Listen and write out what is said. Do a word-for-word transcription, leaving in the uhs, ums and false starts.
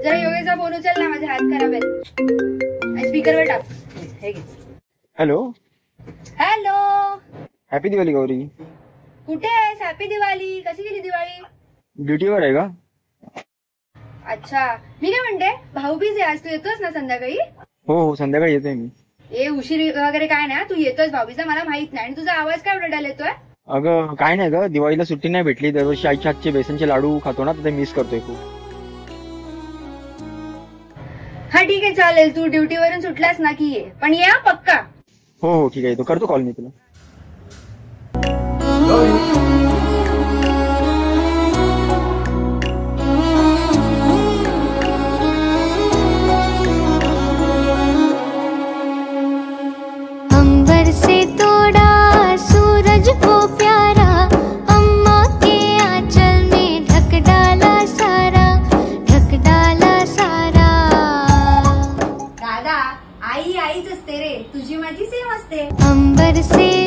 जरा योगेशचा फोन उचल ना, माझे हात खराब आहेत. स्पीकरवर टाक. हे घे. Hello hello, happy Diwali Gauri. कुठे आहेस? हॅपी दिवाळी. कशी गेली दिवाळी? ड्युटीवर आहे का? अच्छा, मी काय म्हणते, भाऊबीज आहे आज, तू येतोस ना संध्याकाळी? हो हो, संध्याकाळी येतोय मी. ए उशीर वगैरे काय नाही, तू येतोस भाऊबीजला, मला माहित नाही. आणि तुझा आवाज काय ओरडायला येतोय? अगं काय नाही ग, दिवाळीला सुट्टी नाही भेटली. दरवर्षी आईच्या हातचे बेसनचे लाडू खातो ना, तर ते मिस करतोय खूप. हा ठीक आहे, चालेल. तू ड्युटीवरून सुटलास ना की ये, पण या पक्का. हो हो ठीक आहे, तो करतो कॉल मी तुला. अंबर से तोड़ा सूरज को प्यारा, अम्मा के आंचल में ढक डाला सारा, ढक डाला सारा. दादा, आई आईच असते रे, तुझी माझी सेम असते. अंबर से